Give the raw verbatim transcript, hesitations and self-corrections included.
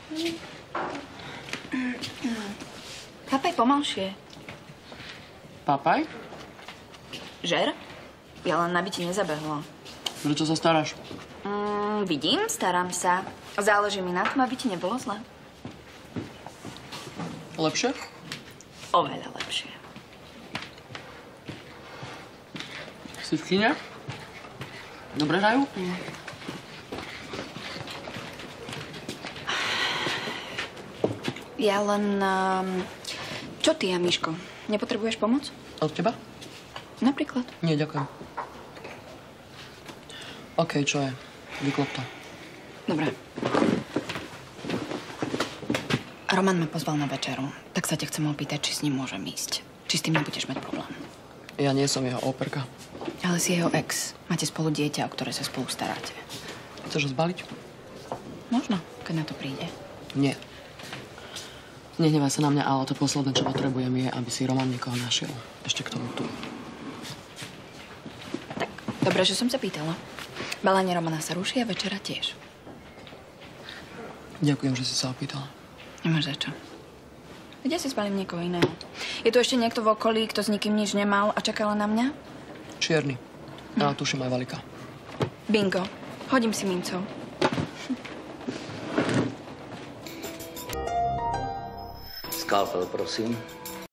Papaj pomalšie. Papaj? Žer? Ja len aby ti nezabehlo. Prečo sa staráš? Mm, vidím, starám sa. Záleží mi na tom, aby ti nebolo zle. Lepšie? Oveľa lepšie. Si v kine? Dobre hrajú? Mm. Ja len... Um, čo ty a Miško? Nepotrebuješ pomoc? Od teba? Napríklad. Nie, ďakujem. OK, čo je? Vyklop to. Dobre. Roman ma pozval na večeru, tak sa ťa chcem opýtať, či s ním môžem ísť. Či s tým nebudeš mať problém. Ja nie som jeho operka. Ale si jeho ex. Máte spolu dieťa, o ktoré sa spolu staráte. Chceš ho zbaliť? Možno, keď na to príde. Nie. Nehnevaj sa na mňa, ale to posledné, čo potrebujem, je, aby si Roman niekoho našiel. Ešte k tomu tu. Tak, dobre, že som sa pýtala. Balenie Romana sa ruší a večera tiež. Ďakujem, že si sa opýtala. Nemáš za čo. Veď ja si spalím niekoho iného. Je tu ešte niekto v okolí, kto s nikým nič nemal a čakal na mňa? Čierny. Ja hm. tuším aj Valika. Bingo. Hodím si mincov. Skalpel, prosím.